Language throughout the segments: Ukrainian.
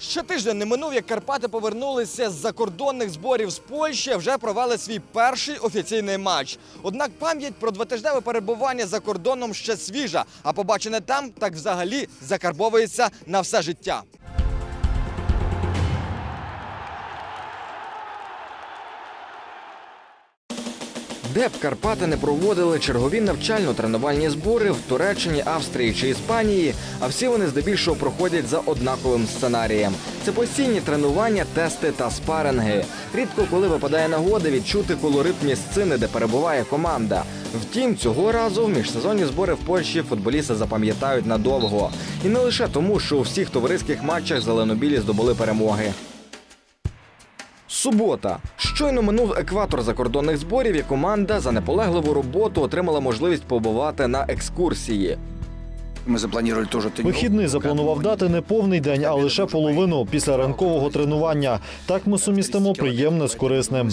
Ще тиждень не минув, як Карпати повернулися з закордонних зборів з Польщі, а вже провели свій перший офіційний матч. Однак пам'ять про двотижневе перебування за кордоном ще свіжа, а побачене там так взагалі закарбовується на все життя. Де б Карпати не проводили чергові навчально-тренувальні збори в Туреччині, Австрії чи Іспанії, а всі вони здебільшого проходять за однаковим сценарієм. Це постійні тренування, тести та спаринги. Рідко коли випадає нагода відчути колорит місцини, де перебуває команда. Втім, цього разу міжсезонні збори в Польщі футболісти запам'ятають надовго. І не лише тому, що у всіх товариських матчах зеленобілі здобули перемоги. Субота. Щойно минув екватор закордонних зборів, і команда за наполегливу роботу отримала можливість побувати на екскурсії. Вихідний запланував дати не повний день, а лише половину після ранкового тренування. Так ми сумістимо приємне з корисним.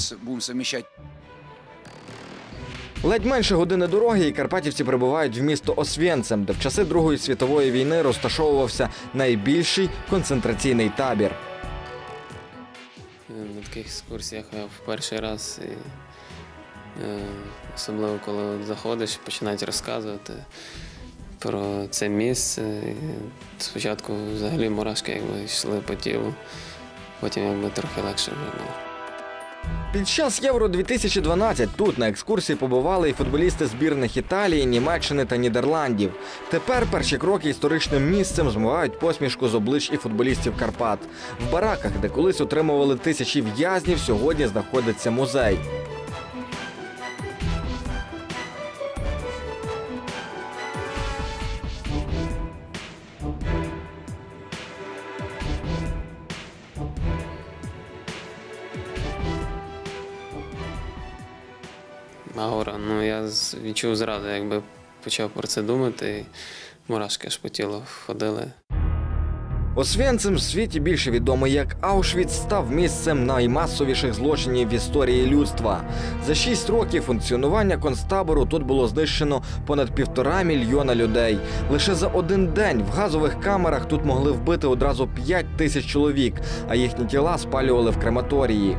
Ледь менше години дороги, і карпатівці прибувають в місто Освєнцим, де в часи Другої світової війни розташовувався найбільший концентраційний табір. На таких екскурсіях я в перший раз, і, особливо коли заходиш, починають розказувати про це місце. І спочатку взагалі мурашки йшли по тілу, потім трохи легше було. Під час Євро-2012 тут на екскурсії побували і футболісти збірних Італії, Німеччини та Нідерландів. Тепер перші кроки історичним місцем змивають посмішку з облич і футболістів Карпат. В бараках, де колись утримували тисячі в'язнів, сьогодні знаходиться музей. Аура, я відчув зразу, якби почав про це думати, і мурашки аж по тілу ходили. Освєнцим в світі більше відомий як Аушвіц став місцем наймасовіших злочинів в історії людства. За 6 років функціонування концтабору тут було знищено понад 1,5 мільйона людей. Лише за один день в газових камерах тут могли вбити одразу 5 тисяч чоловік, а їхні тіла спалювали в крематорії.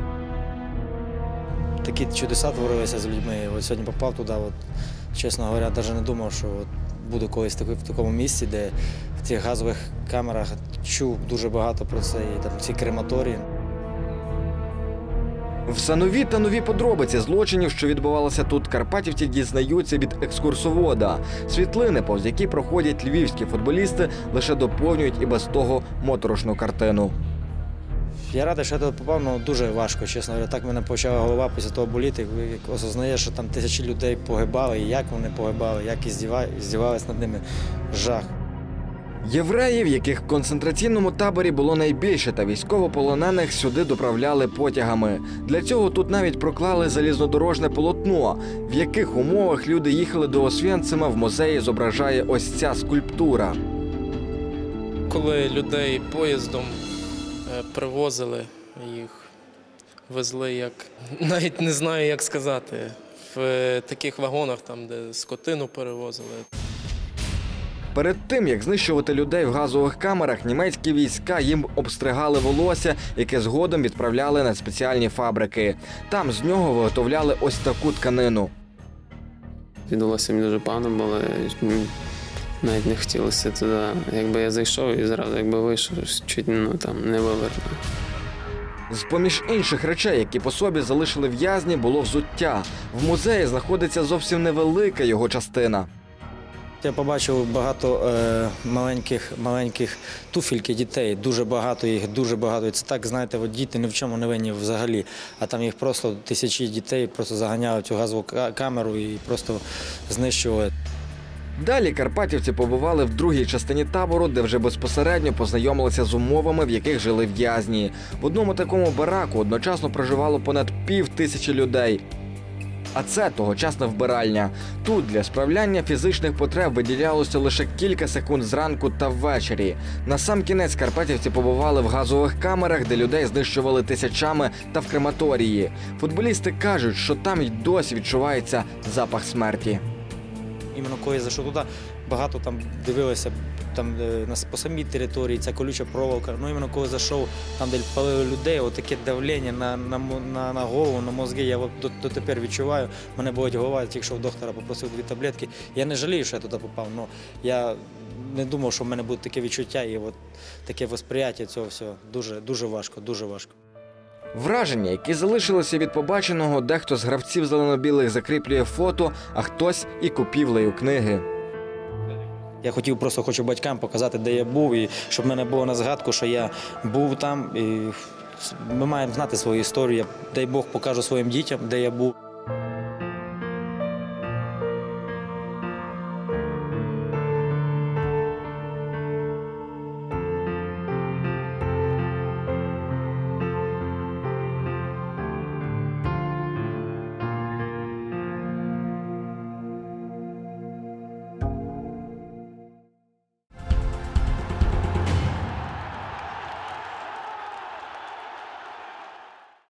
Такі чудеса творилися з людьми. От сьогодні попав туди, чесно говоря, навіть не думав, що буду колись в такому місці, де в цих газових камерах чув дуже багато про це, і там ці крематорії. Все нові та нові подробиці злочинів, що відбувалося тут, карпатівці дізнаються від екскурсовода. Світлини, повз які проходять львівські футболісти, лише доповнюють і без того моторошну картину. Я радий, що я туди попав, але дуже важко, чесно говоря. Так мене почала голова після того боліти, як осознаєш, що там тисячі людей погибали, і як вони погибали, як здівалися над ними. Жах. Євреїв, яких в концентраційному таборі було найбільше, та військовополонених сюди доправляли потягами. Для цього тут навіть проклали залізнодорожне полотно. В яких умовах люди їхали до Освєнцима, в музеї зображає ось ця скульптура. Коли людей поїздом привозили, їх везли, як, навіть не знаю, як сказати, в таких вагонах, там, де скотину перевозили. Перед тим, як знищувати людей в газових камерах, німецькі війська їм обстригали волосся, яке згодом відправляли на спеціальні фабрики. Там з нього виготовляли ось таку тканину. Від волосся мені дуже погано було, навіть не хотілося туди. Якби я зайшов і зразу, якби вийшов, чуть не вивернув. З-поміж інших речей, які по собі залишили в'язні, було взуття. В музеї знаходиться зовсім невелика його частина. Я побачив багато маленьких туфельки дітей, дуже багато їх, дуже багато. І це так, знаєте, діти ні в чому не винні взагалі. А там їх просто тисячі дітей просто заганяли в цю газову камеру і просто знищували. Далі карпатівці побували в другій частині табору, де вже безпосередньо познайомилися з умовами, в яких жили в'язні. В одному такому бараку одночасно проживало понад 5000 людей. А це тогочасна вбиральня. Тут для справляння фізичних потреб виділялося лише кілька секунд зранку та ввечері. Насамкінець карпатівці побували в газових камерах, де людей знищували тисячами, та в крематорії. Футболісти кажуть, що там й досі відчувається запах смерті. іменно коли я зайшов туди, багато там дивилися там, по самій території, ця колюча проволока. Ну, іменно коли зайшов, там, де палили людей, отаке давлення на голову, на мозги, я дотепер відчуваю. Мене болить голова, я тільки що в доктора попросив 2 таблетки. Я не жалію, що я туди попав, але я не думав, що в мене буде таке відчуття і от таке восприяття цього всього. Дуже, дуже важко, дуже важко. Враження, які залишилися від побаченого, дехто з гравців зелено-білих закріплює фото, а хтось і купівлею книги. Я хочу батькам показати, де я був, і щоб в мене було на згадку, що я був там. І ми маємо знати свою історію. Дай Бог покажу своїм дітям, де я був.